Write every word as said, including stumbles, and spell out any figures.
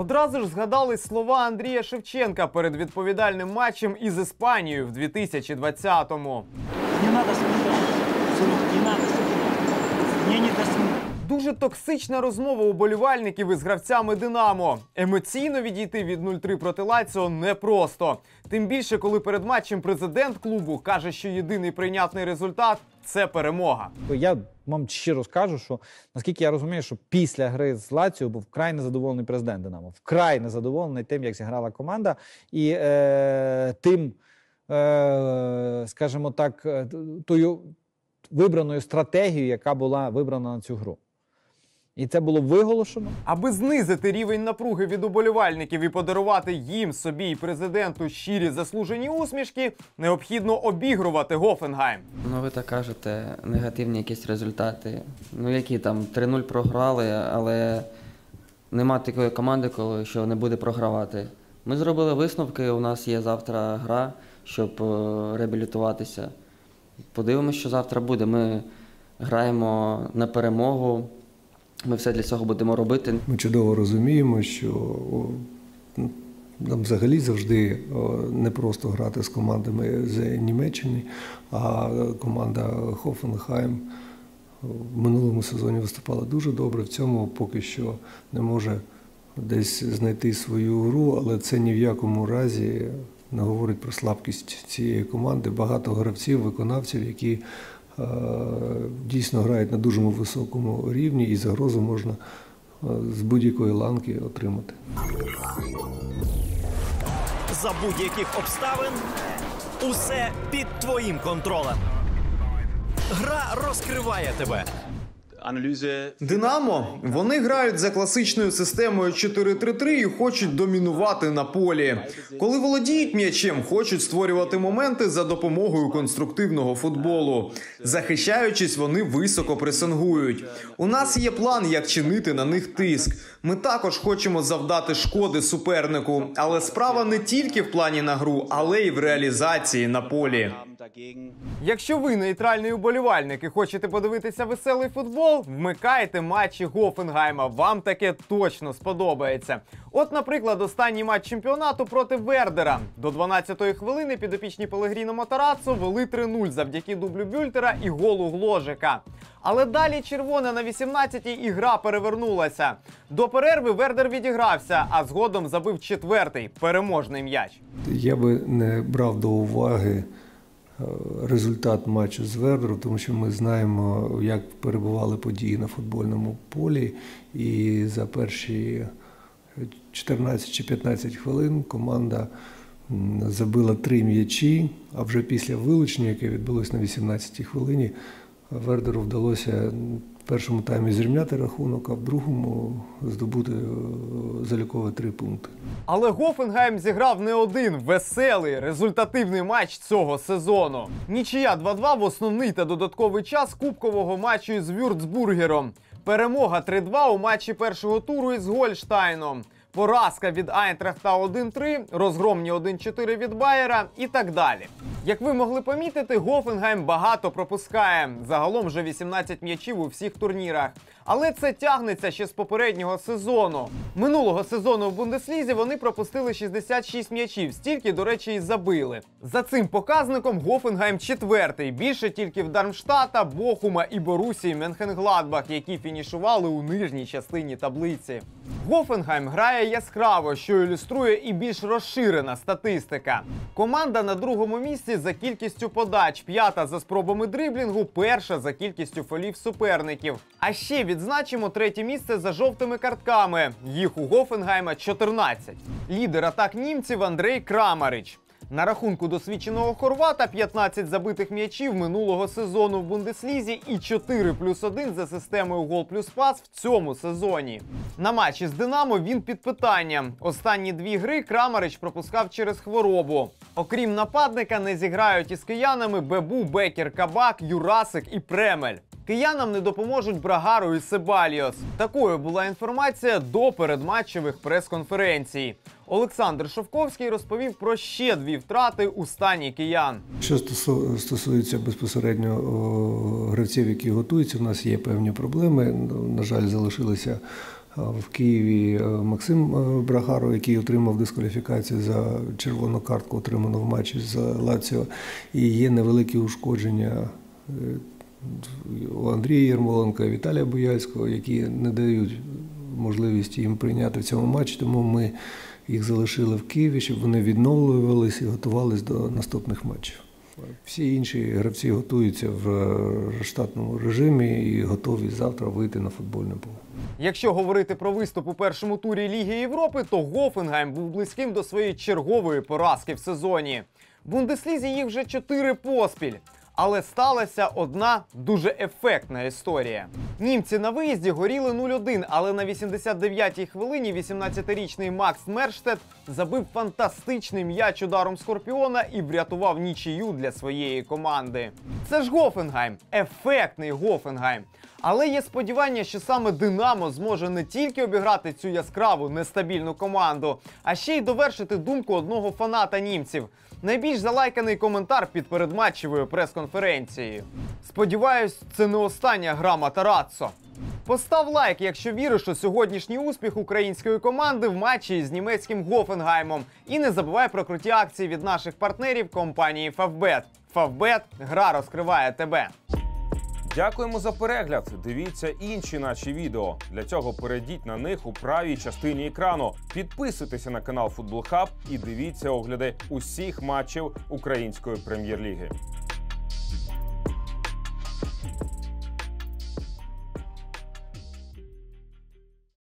Одразу ж згадались слова Андрія Шевченка перед відповідальним матчем із Іспанією в дві тисячі двадцятому. Не надо сміятися, не надо сміятися, мені не до сміху. Дуже токсична розмова уболівальників із гравцями «Динамо». Емоційно відійти від нуль три проти Лаціо непросто. Тим більше, коли перед матчем президент клубу каже, що єдиний прийнятний результат – це перемога. Я вам щиро скажу, що, наскільки я розумію, що після гри з Лаціо був вкрай незадоволений президент «Динамо». Вкрай незадоволений тим, як зіграла команда і е, тим, е, скажімо так, тою вибраною стратегією, яка була вибрана на цю гру. І це було виголошено. Аби знизити рівень напруги від уболівальників і подарувати їм, собі і президенту щирі заслужені усмішки, необхідно обігрувати Гофенгайм. Ну, ви так кажете, негативні якісь результати. Ну, які там, три нуль програли, але нема такої команди, коли що не буде програвати. Ми зробили висновки, у нас є завтра гра, щоб реабілітуватися. Подивимося, що завтра буде. Ми граємо на перемогу. Ми все для цього будемо робити. Ми чудово розуміємо, що нам взагалі завжди не просто грати з командами з Німеччини, а команда Хофенхайм в минулому сезоні виступала дуже добре, в цьому поки що не може десь знайти свою гру, але це ні в якому разі не говорить про слабкість цієї команди. Багато гравців, виконавців, які дійсно грають на дуже високому рівні і загрозу можна з будь-якої ланки отримати. За будь-яких обставин усе під твоїм контролем. Гра розкриває тебе. «Динамо» – вони грають за класичною системою чотири три три і хочуть домінувати на полі. Коли володіють м'ячем, хочуть створювати моменти за допомогою конструктивного футболу. Захищаючись, вони високо пресингують. У нас є план, як чинити на них тиск. Ми також хочемо завдати шкоди супернику. Але справа не тільки в плані на гру, але й в реалізації на полі. Якщо ви нейтральний уболівальник і хочете подивитися веселий футбол, вмикайте матчі Гофенгайма, вам таке точно сподобається. От, наприклад, останній матч чемпіонату проти Вердера. До дванадцятої хвилини підопічні Пелегріно Матараццо вели три нуль завдяки дублю Бюльтера і голу Гложика. Але далі червоне на вісімнадцятій і гра перевернулася. До перерви Вердер відігрався, а згодом забив четвертий, переможний м'яч. Я би не брав до уваги результат матчу з Вердером, тому що ми знаємо, як перебували події на футбольному полі. І за перші чотирнадцять чи п'ятнадцять хвилин команда забила три м'ячі, а вже після вилучення, яке відбулося на вісімнадцятій хвилині, Вердеру вдалося в першому таймі зрівняти рахунок, а в другому здобути залікові три пункти. Але Гофенгайм зіграв не один веселий, результативний матч цього сезону. Нічия два два в основний та додатковий час кубкового матчу із Вюрцбургером. Перемога три два у матчі першого туру із Гольштайном. Поразка від Айнтрахта один три, розгромні один чотири від Байера і так далі. Як ви могли помітити, Гофенгайм багато пропускає. Загалом вже вісімнадцять м'ячів у всіх турнірах. Але це тягнеться ще з попереднього сезону. Минулого сезону в Бундеслізі вони пропустили шістдесят шість м'ячів, стільки, до речі, і забили. За цим показником Гофенгайм четвертий, більше тільки в Дармштата, Бохума і Борусії Менхенгладбах, які фінішували у нижній частині таблиці. Гофенгайм грає яскраво, що ілюструє і більш розширена статистика. Команда на другому місці за кількістю подач, п'ята за спробами дриблінгу, перша за кількістю фолів суперників. А ще відзначимо третє місце за жовтими картками. Їх у Гофенгайма чотирнадцять. Лідер атак німців Андрей Крамарич. На рахунку досвідченого хорвата п'ятнадцять забитих м'ячів минулого сезону в Бундеслізі і чотири плюс один за системою гол плюс пас в цьому сезоні. На матчі з «Динамо» він під питанням. Останні дві гри Крамарич пропускав через хворобу. Окрім нападника, не зіграють із киянами Бебу, Бекер, Кабак, Юрасик і Премель. Киянам не допоможуть Брагару і Себальйос. Такою була інформація до передматчевих прес-конференцій. Олександр Шовковський розповів про ще дві втрати у стані киян. Що стосується безпосередньо гравців, які готуються, у нас є певні проблеми. На жаль, залишилися в Києві Максим Брахаро, який отримав дискваліфікацію за червону картку, отриману в матчі з Лаціо. І є невеликі ушкодження у Андрія Єрмоленка і Віталія Бояльського, які не дають можливість їм прийняти в цьому матчі, тому ми їх залишили в Києві, щоб вони відновлювалися і готувалися до наступних матчів. Всі інші гравці готуються в штатному режимі і готові завтра вийти на футбольне поле. Якщо говорити про виступ у першому турі Ліги Європи, то Гофенгайм був близьким до своєї чергової поразки в сезоні. В Бундеслізі їх вже чотири поспіль. Але сталася одна дуже ефектна історія. Німці на виїзді горіли нуль один, але на вісімдесят дев'ятій хвилині вісімнадцятирічний Макс Мерштед забив фантастичний м'яч ударом Скорпіона і врятував нічию для своєї команди. Це ж Гофенгайм, ефектний Гофенгайм. Але є сподівання, що саме Динамо зможе не тільки обіграти цю яскраву, нестабільну команду, а ще й довершити думку одного фаната німців. Найбільш залайканий коментар під передматчевою прес-конференцією. Сподіваюсь, це не остання гра Матарадзо. Постав лайк, якщо віриш у сьогоднішній успіх української команди в матчі з німецьким Гофенгаймом. І не забувай про круті акції від наших партнерів компанії Фавбет. Фавбет – гра розкриває тебе. Дякуємо за перегляд. Дивіться інші наші відео. Для цього перейдіть на них у правій частині екрану. Підписуйтеся на канал Футбол Хаб і дивіться огляди усіх матчів Української прем'єр-ліги.